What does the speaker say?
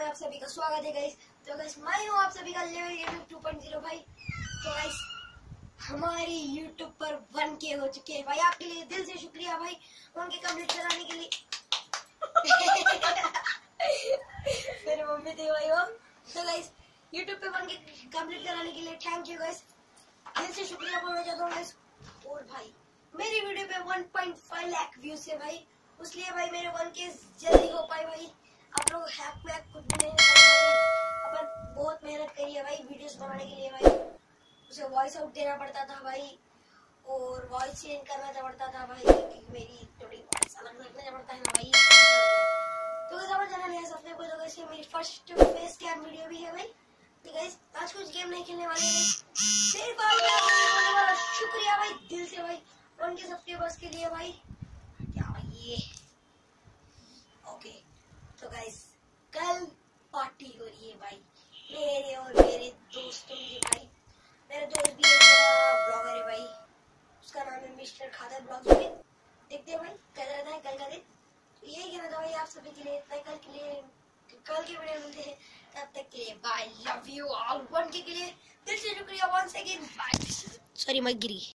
आप सभी का स्वागत है गाइस। तो गाइस मैं हूँ आप सभी का लेवल गेमिंग 2.0 भाई। तो गाइस हमारी YouTube पर 1K हो चुके हैं भाई। आपके लिए दिल से शुक्रिया भाई 1K कंप्लीट कराने के लिए। मेरे मम्मी थी भाई वो। तो गाइस YouTube पे 1K कंप्लीट कराने के लिए थैंक यू गाइस, दिल से शुक्रिया बोलना चाहता हूँ गाइस। और भाई मेरी वीडियो पे 1.5 लाख व्यूज है भाई, इसलिए भाई मेरे 1K जल्दी हो पाए भाई। आप लोग हैक में कुछ भी नहीं भाई, अपन बहुत मेहनत करी है भाई वीडियोस बनाने के लिए भाई। उसे वॉइस आउट देना पड़ता था भाई और वॉइस चेंज करना पड़ता था भाई, क्योंकि मेरी थोड़ी वॉइस अलग रखना पड़ता है ना भाई। तो गाइस हमारे चैनल है सबसे पहले, तो गाइस मेरी फर्स्ट फेस कैम वीडियो भी है भाई। तो गाइस आज कुछ गेम नहीं खेलने वाले हैं, सिर्फ आप शुक्रिया भाई दिल से भाई 1K सब्सक्राइबर्स के लिए भाई। क्या भाई ये ओके। तो गाइस कल पार्टी हो रही है भाई मेरे और मेरे दोस्तों की भाई। मेरा दोस्त भी एक ब्लॉगर है भाई, उसका नाम है मिस्टर खादर ब्लॉग्स भी। देखते हैं भाई कैसा रहता है कल का दिन। तो यही कहना था भाई आप सभी के लिए। कल के वीडियो मिलते हैं, तब तक के लिए bye, love you all. 1K के लिए दिल से शुक्रिया वंस अगेन, बाय। सॉरी मैं गिरी।